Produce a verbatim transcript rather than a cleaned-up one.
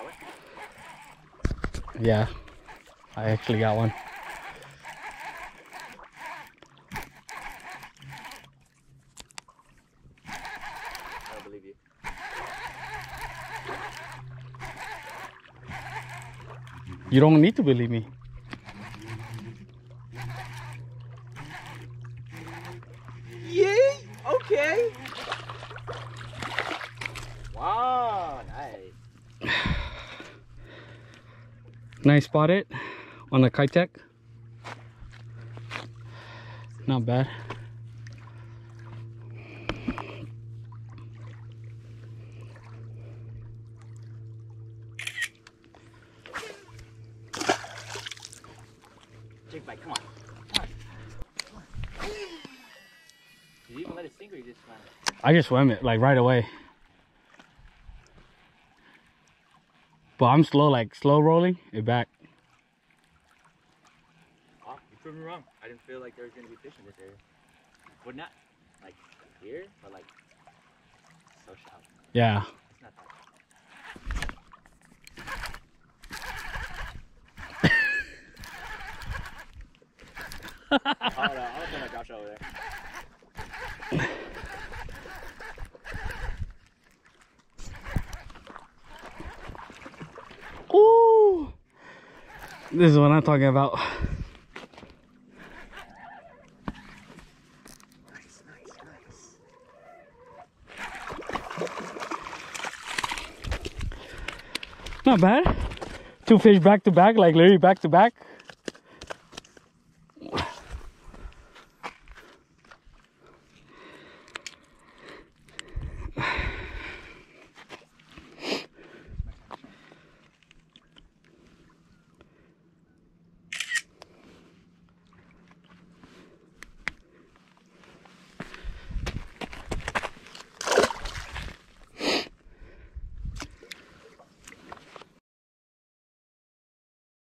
got one? Yeah, I actually got one. I don't believe you. You don't need to believe me. Yay! Okay. Wow, nice. Nice spot it on the Kitech. Not bad. Jig bite, come on. Come on. Come on. Did you even let it sink or you just swam it? I just swam it like right away. But I'm slow, like slow rolling it back. Oh, you proved me wrong. I didn't feel like there was going to be fish in this area. Well, not like here, but like so shallow. Yeah. It's not that. Oh no, I'm gonna throw my drop shot over there. Ooh! This is what I'm talking about. Nice, nice, nice. Not bad. Two fish back to back, like literally back to back.